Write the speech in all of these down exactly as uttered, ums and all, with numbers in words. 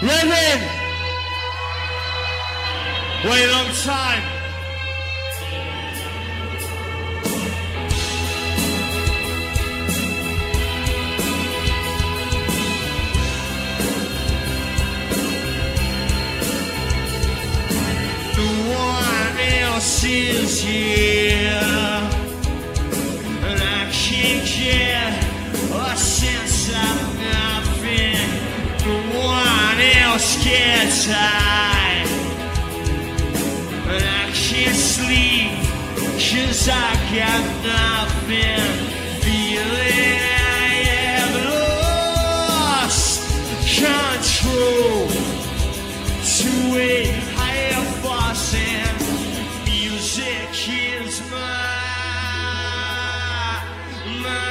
Reverend! Wait a long time. No one else is here, and I can't get a sense of nothing. No one else gets high, and I can't sleep, 'cause I got nothing. Feeling I have lost control to a higher force, and music is my, my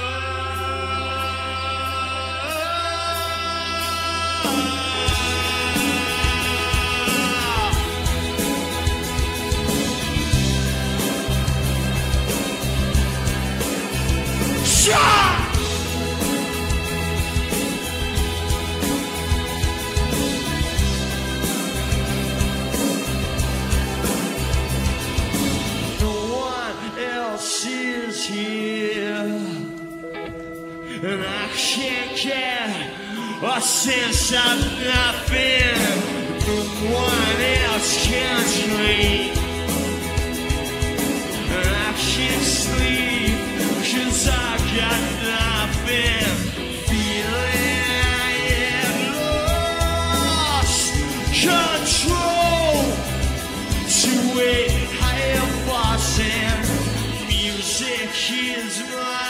no one else is here, and I can't get a sense of nothing. No one else can dream, and I can't sleep, 'cause I got nothing. Feeling I have lost control to a higher force, and music is my,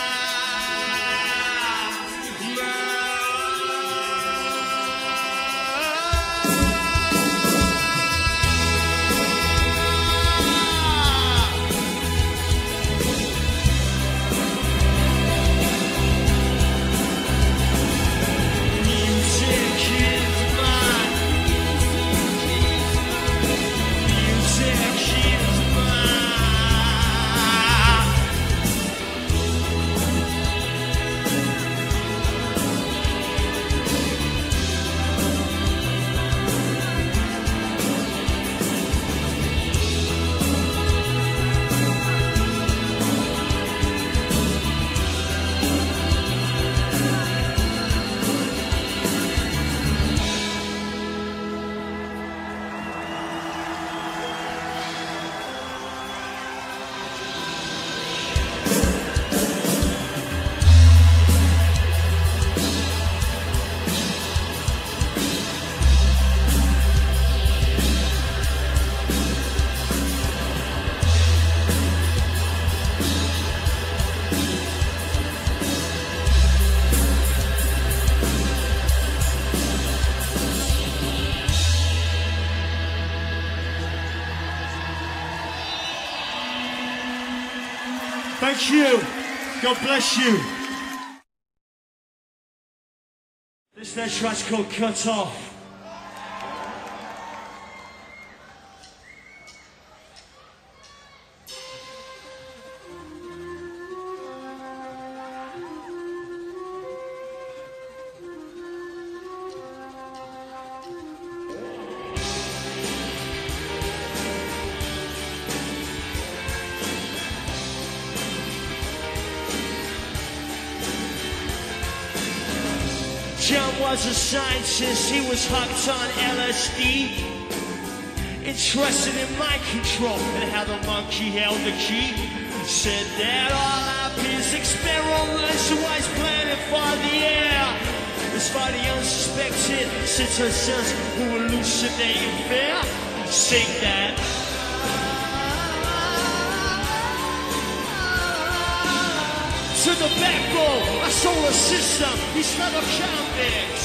thank you. God bless you. This next track's called Cutt Off. John was a scientist, he was hooked on L S D, interested in mind control and how the monkey held the key. Said that all our peers experiments was planning for the air. As for the unsuspected citizens who hallucinate in fear, sing that. To the backbone, our solar system, these metal convicts.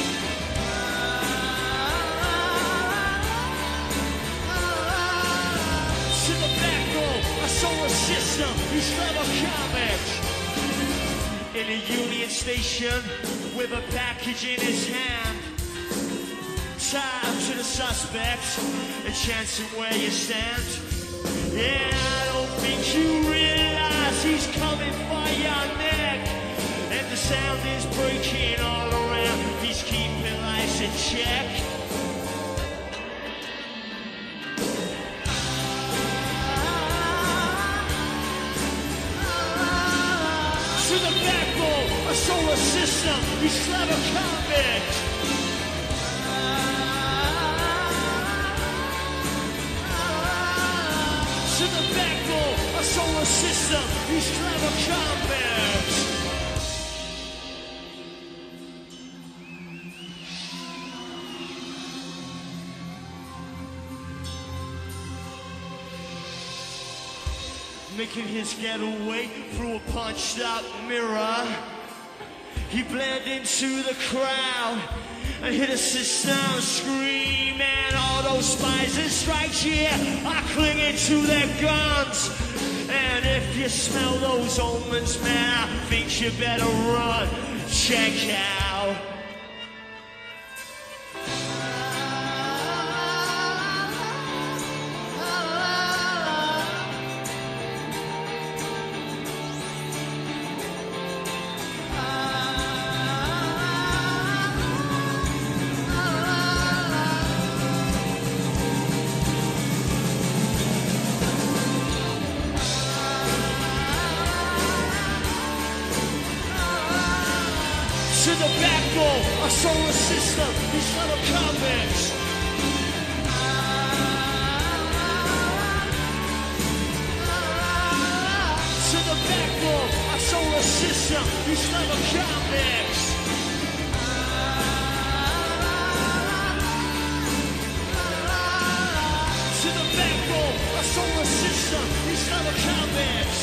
To the backbone, our solar system, these metal convicts. In a Union Station, with a package in his hand, tied to the suspects, and chancing where you stand. Yeah, I don't think you realize he's coming for your neck, and the sound is breaking all around. He's keeping lights in check. To the backbone, a solar system, he's clever convict. To the backbone, a solar system, he's clever convict. Making his getaway through a punched out mirror. He blended into the crowd and hit a system scream, and all those spies and strikes, yeah, are clinging to their guns. And if you smell those omens, man, I think you better run. Check out. To the backbone, a solar system, these little comments. To the backbone, a solar system, these little comments. To the backbone, a solar system, these little comments.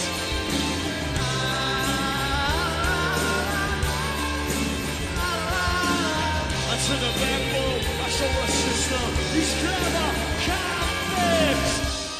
To the backbone, a solar system, these clever convicts.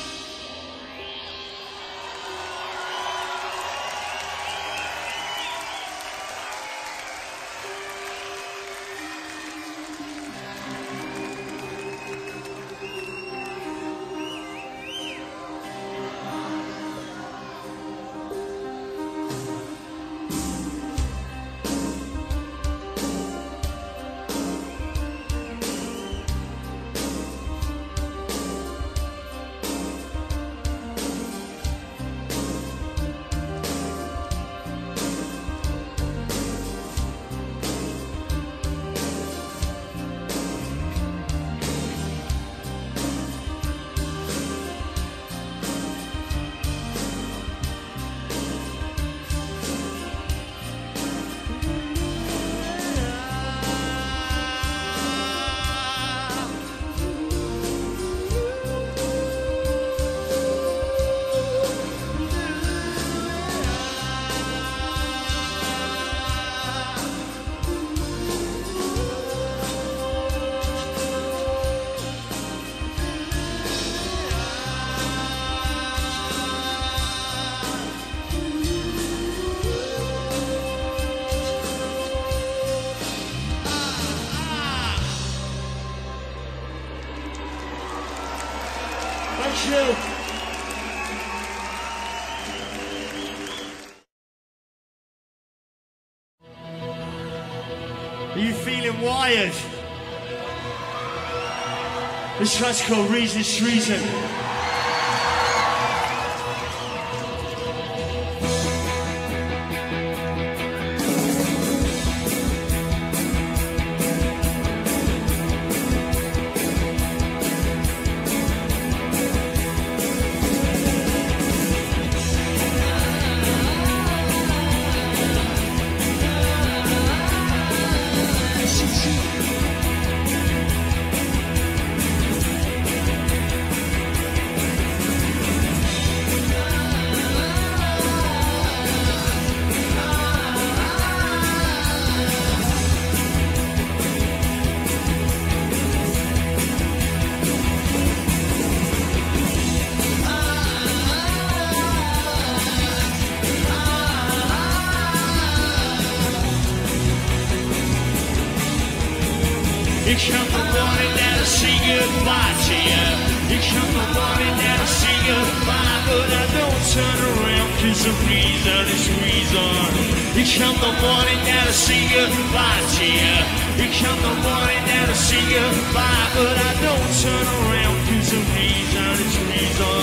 Thank you. Are you feeling wired? This track's called Reason's Treason. Here comes the morning that I say goodbye to you. Here comes the morning that I say goodbye, but I don't turn around. cause the reason is reason. You come the morning that I see goodbye to you. You come the morning that I see goodbye, but I don't turn around cause the reason is reason.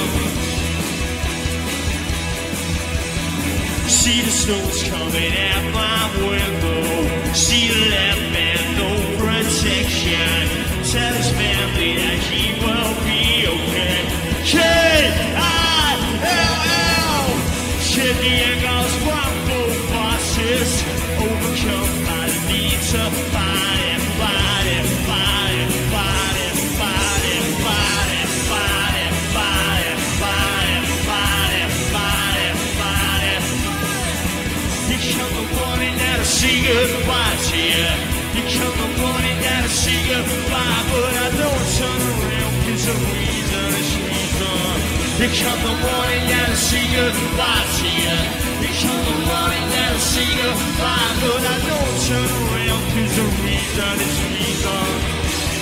See the snow's coming at my window. See the left man, no protection. Tell his family that he will be okay. K I L L Check the echoes from both bosses. Overcome by the need to fight it, fight it, fight it, fight it, fight it, fight it, fight it, fight it, fight it, fight it, fight it, fight it. You come the morning that I see goodbye to you. You come the morning that I see goodbye, but I don't turn around cause the reason is reason. You come the morning that I see goodbye to you. You come the morning that I see goodbye, but I don't turn around cause the reason is reason.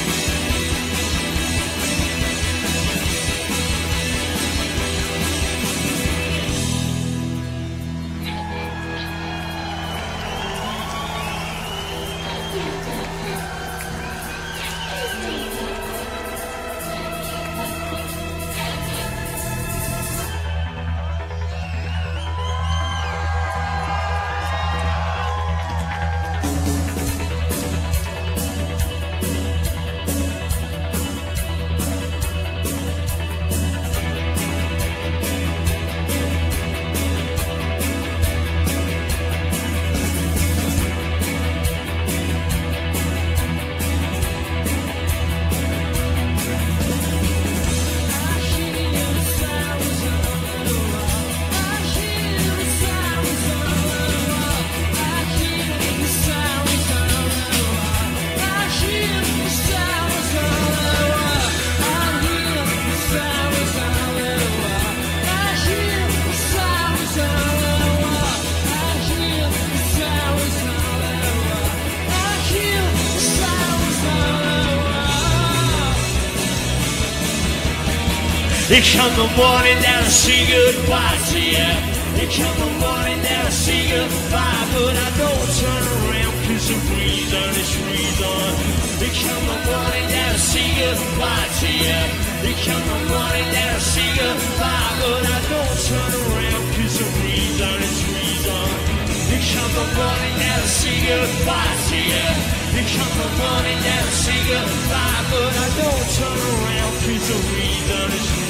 You come the morning that I see goodbye to you. You come the morning that I see goodbye, but I don't turn around cause the reason is reason. You come the morning that I see goodbye to you. You come the morning that I see goodbye, but I don't turn around cause the reason is reason. You come the morning that I see goodbye to you. You come the morning that I see goodbye, but I don't turn around cause the reason is reason.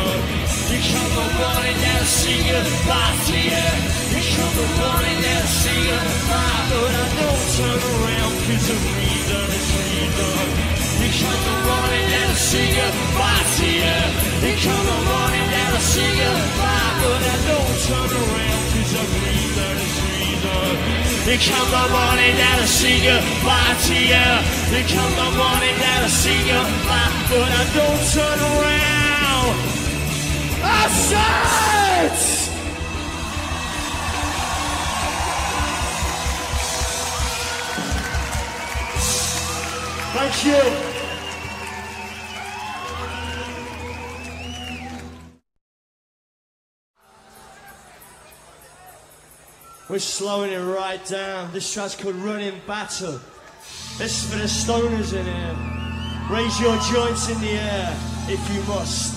You come the morning that I see goodbye to you. You come the morning that I see goodbye, but I don't turn around cause the reason is reason. You come the morning that I see goodbye to you. You come the morning that I see goodbye, but I don't turn around cause the reason is reason. You come the morning that I see goodbye to you. You come the morning that I see goodbye, but I don't turn around. I said! Thank you. We're slowing it right down. This track's called Running Battle. This is for the stoners in here. Raise your joints in the air if you must.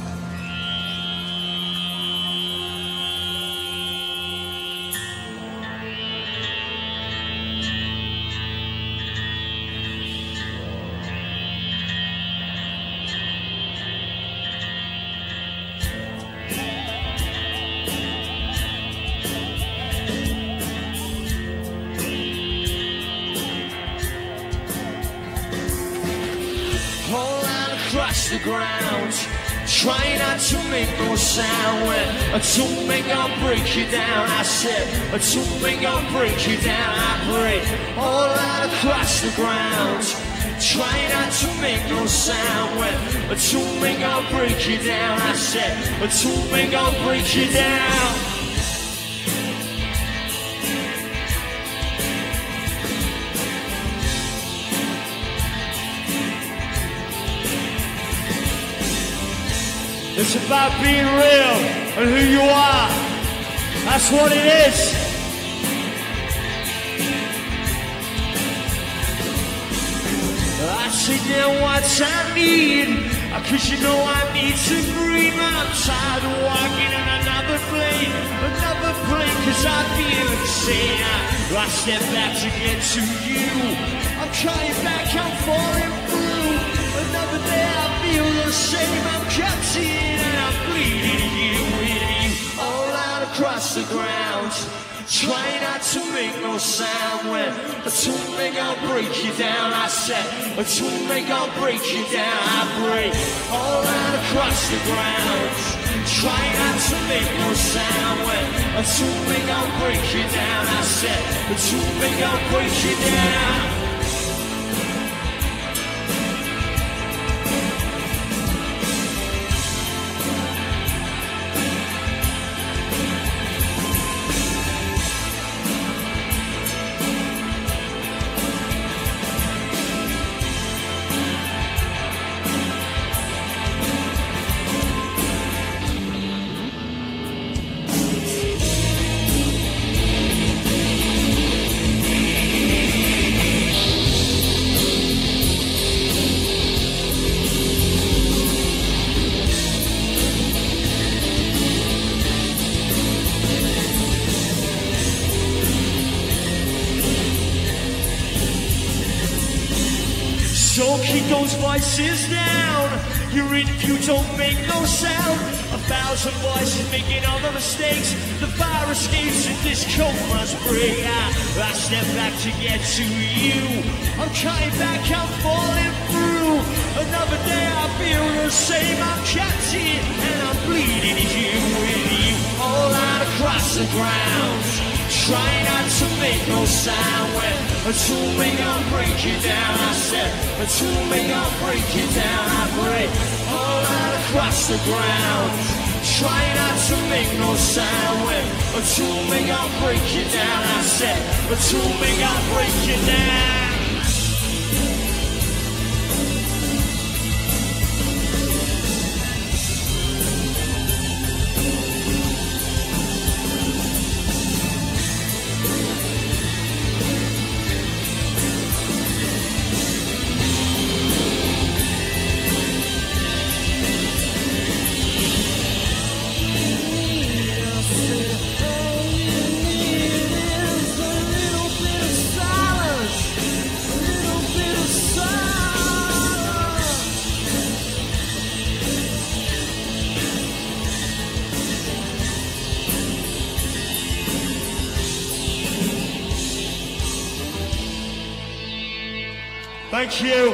The ground, try not to make no sound. When a tomb ain't gonna break you down, I said, a tomb ain't gonna break you down. I pray all out across the ground, try not to make no sound. When a tomb ain't gonna break you down, I said, a tomb ain't gonna break you down. It's about being real and who you are. That's what it is. I sit down what I need, cause you know I need to breathe. I'm tired of walking on another plane, another plane, cause I feel insane. I, I step back to get to you. I'm trying back, I'm falling through. Another day I feel the same. I'm cutting and I'm bleeding you with you all out across the ground. Try not to make no sound when a tune make I'll break you down. I said a tune make I'll break you down. I break all out across the ground. Try not to make no sound when a tune make I'll break you down. I said a tune make I'll break you down. Those voices down. Your interview don't make no sound. A thousand voices making all the mistakes. The fire escapes and this coat must break. I, I step back to get to you. I'm coming back, I'm falling through. Another day I feel the same. I'm catching and I'm bleeding you with you all out across the ground. Try not to make no sound when a tool may I'll break you down. I said a tool may I'll break you down. I break all out across the ground. Try not to make no sound when a tool may I'll break you down. I said a tool may I'll break you down. Thank you.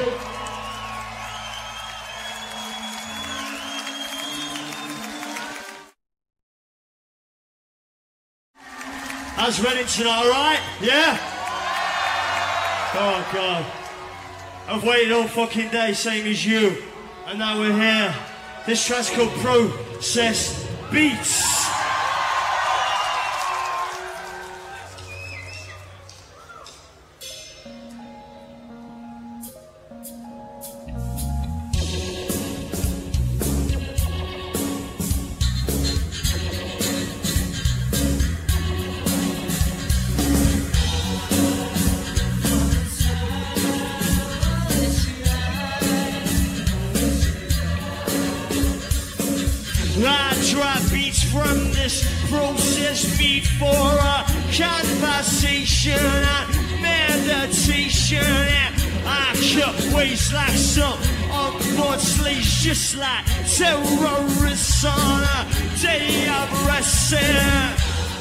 How's Reddington, all right? Yeah? Oh, God. I've waited all fucking day, same as you. And now we're here. This track's called Process Beats. Just like terrorists on a day of resting.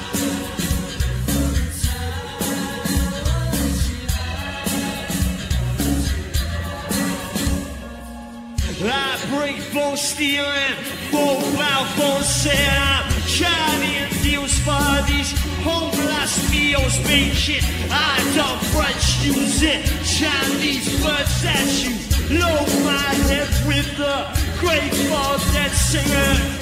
I break bone stealing, mobile phone sale, carrying deals for these homeless meals making. I don't French using Chinese birds that you. Load my head with the Grateful Dead singer.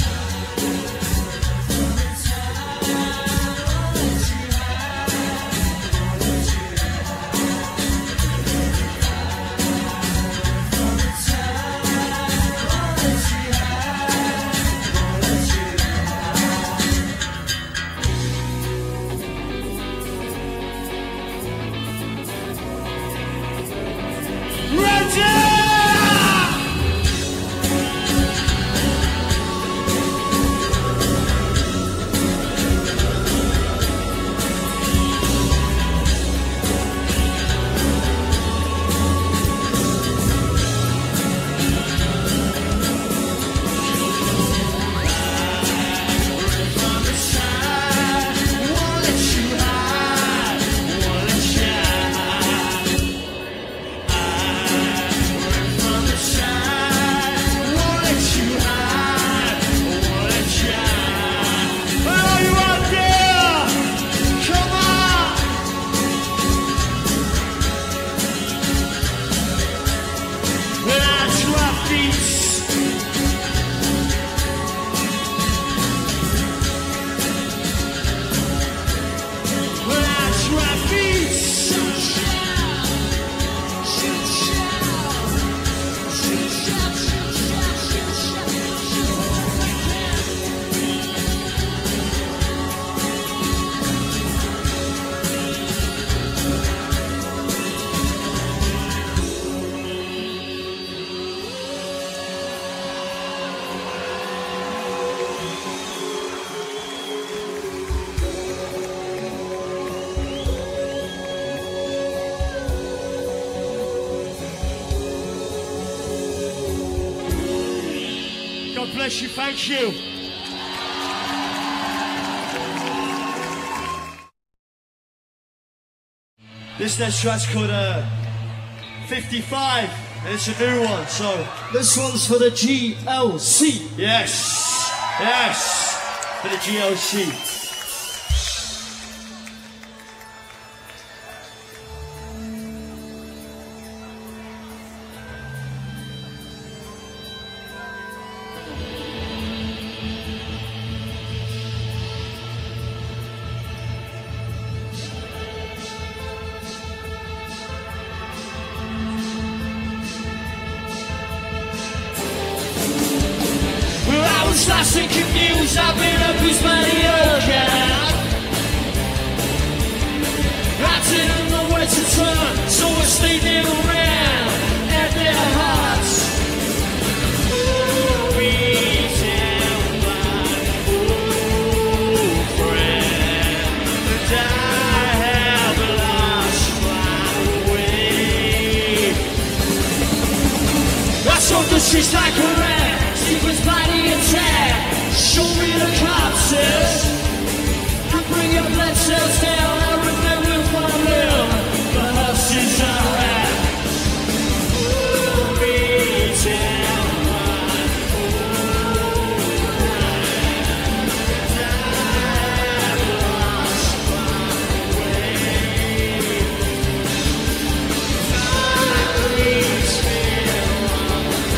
bless you, thank you. This next track's called uh, fifty-five, and it's a new one, so... This one's for the G L C. Yes, yes, for the G L C. Lost and confused, I've been abused by the old God. I didn't know where to turn, so I stayed there around at their hearts. Oh, reaching my old friend, and I have lost my way. I saw the streets like a rat. Secret's body attack. Show me the corpses. I bring your blood cells down. I remember what I live. The hushes are at. Oh, me down my old friend. I've lost my way. My leaves feel on the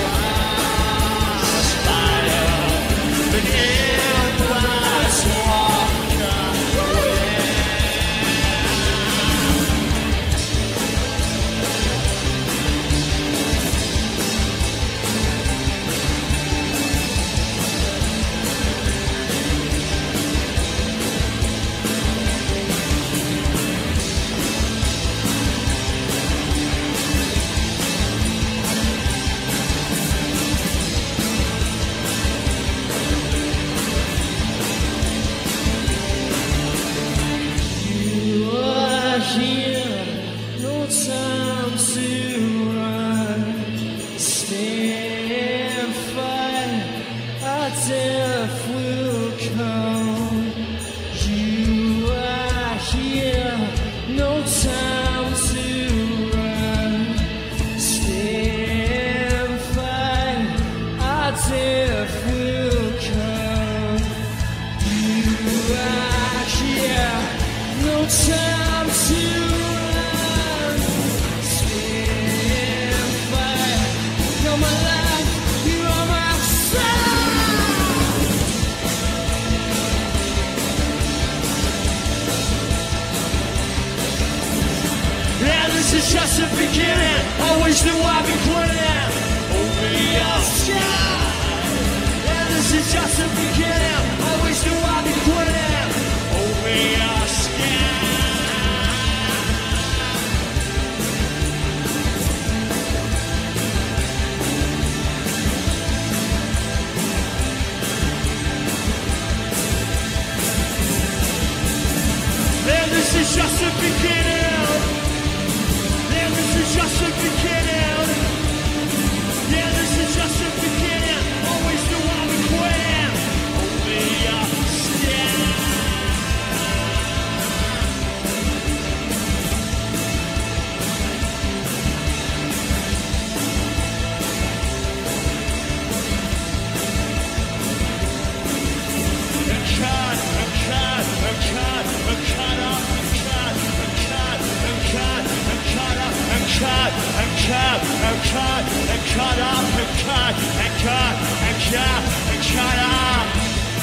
This is just the beginning. Always knew I'd be quitting. Over your sky. Yeah, this is just the beginning. Always knew I'd be quitting. Over your sky. Yeah, this is just the beginning. This is just the beginning. Yeah, this is just the beginning. Always knew I would quit. Only a skin. A cut, a cut, a cut, a cut off, a cut, a cut, a cut, a cut off. And cut, and cut, and cut, and cut off, and cut, and cut, and cut, and cut off.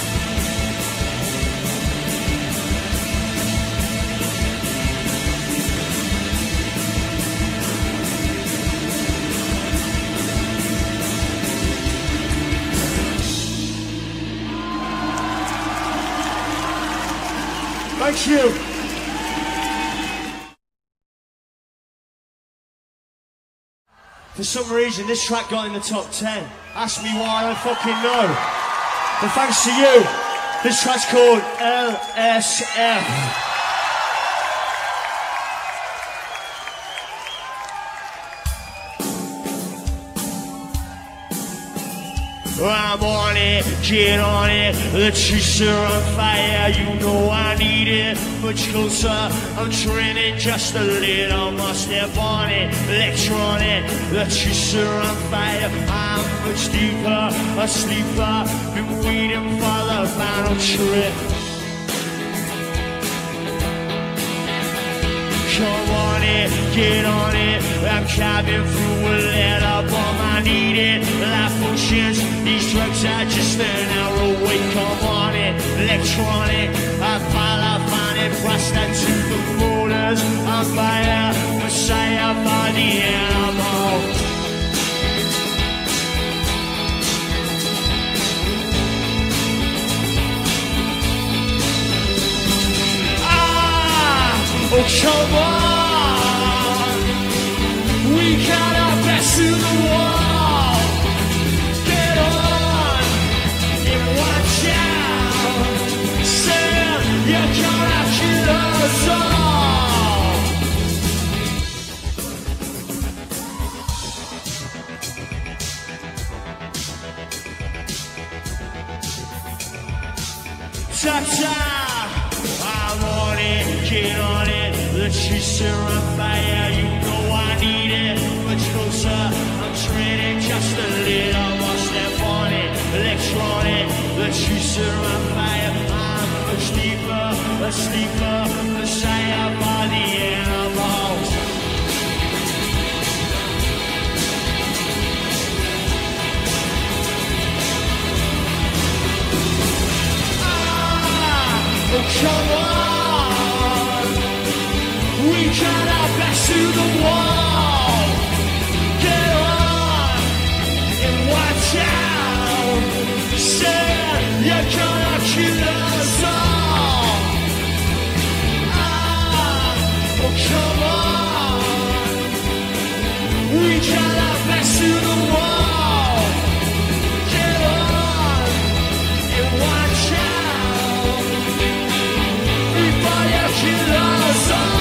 Thank you. For some reason, this track got in the top ten. Ask me why, I don't fucking know. But thanks to you, this track's called L S F. I'm on it, get on it. The trees are on fire, you know I need it. Much closer, I'm training just a little more. Step on it, electronic. The trees are on fire, I'm much deeper, a sleeper. Been waiting for the final trip. Come on it, get on it. I'm cabin through a letter bomb, I need it. Life potions, these drugs are just an hour away. Come on it, electronic. I pile up on it, prostitute the motors. I'm fire, messiah for the animal. Oh, come on, we got our backs to the wall. Get on and watch out. Sam, you're gonna kill us all. Ta-ta, I'm on it, get on it. The trees are on fire, you know I need it. Much closer, I'm training just a little more. Step on it, electronic. The trees are on fire, I'm much deeper, a sleeper, messiah for the animals. Ah, oh come on. We got our backs to the wall. Get on and watch out. Say you're gonna kill us all. Ah, oh come on. We got our backs to the wall. Get on and watch out. Before you kill us all.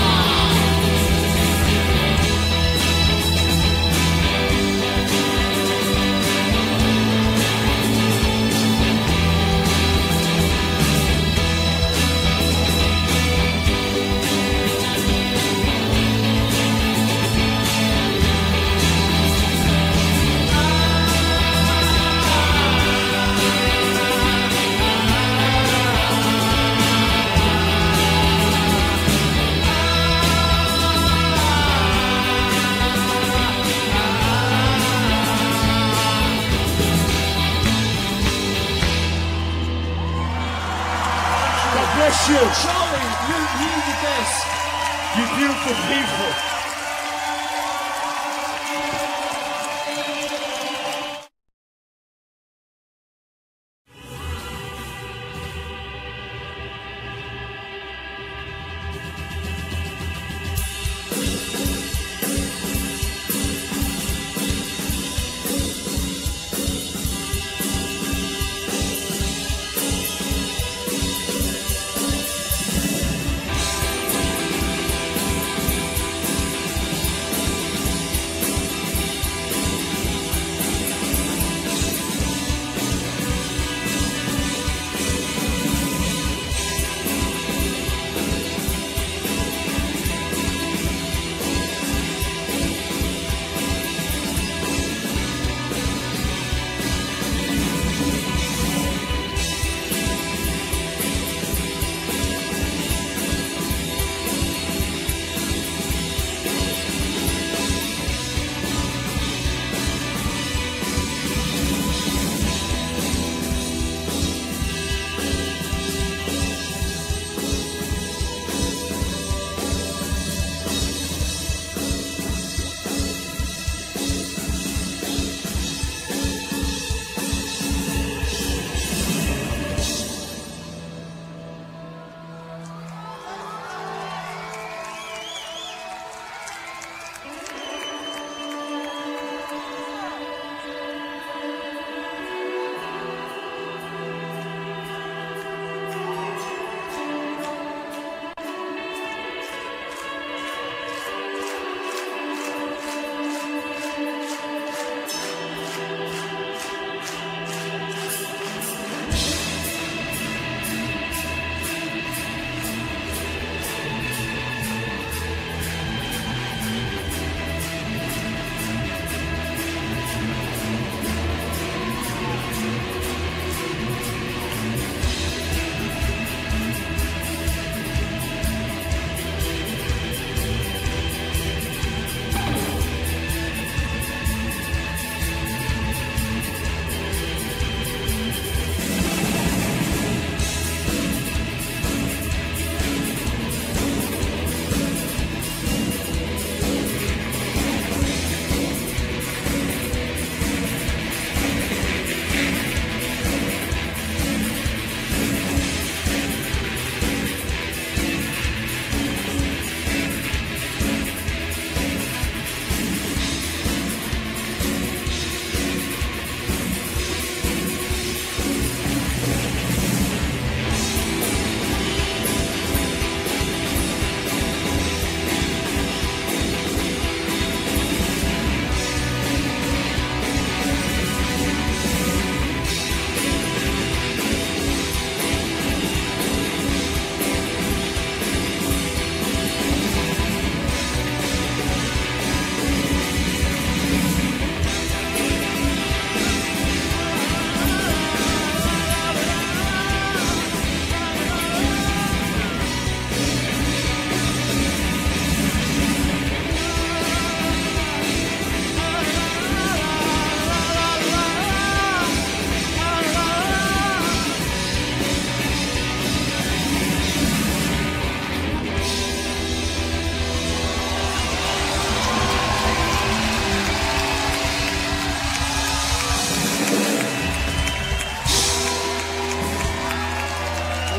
You. Charlie, you, you're the best. You beautiful people.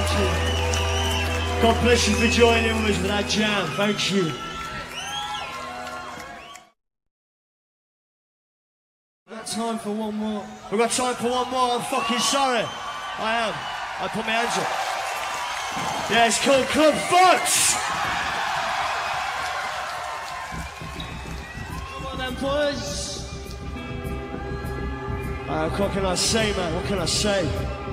God bless you for joining with us for that jam. Thank you. We've got time for one more. We've got time for one more. I'm fucking sorry. I am. I put my hands up. Yeah, it's called Club Fox. Come on then, boys. Uh, what can I say, man? What can I say?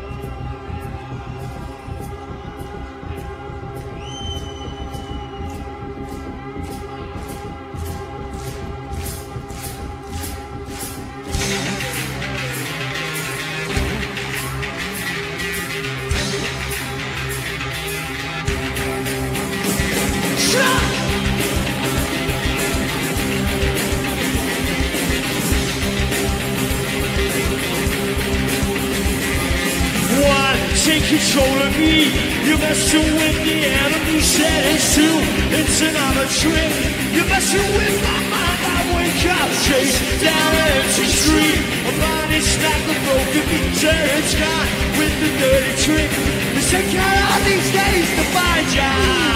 Take control of me. You messing with the enemy said it's true. It's another trick. You're messing with my mind. I wake up, chase down an empty street. A body stack of broken pieces. It's gone with the dirty trick. You take care of these days to find ya.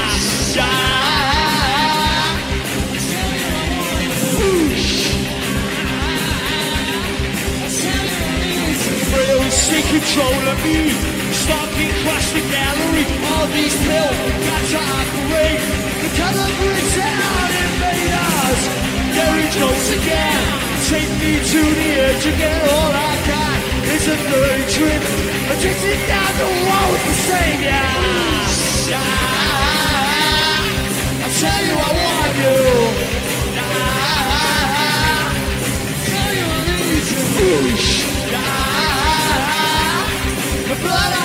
Rails take control of me. Stalking across the gallery, all these pills got to operate. The color brings out invaders. There it goes again. Take me to the edge again. All I got is a dirty trick. I takes it down the road to save ya. I'll tell you I want you. I'll tell you I need you. The blood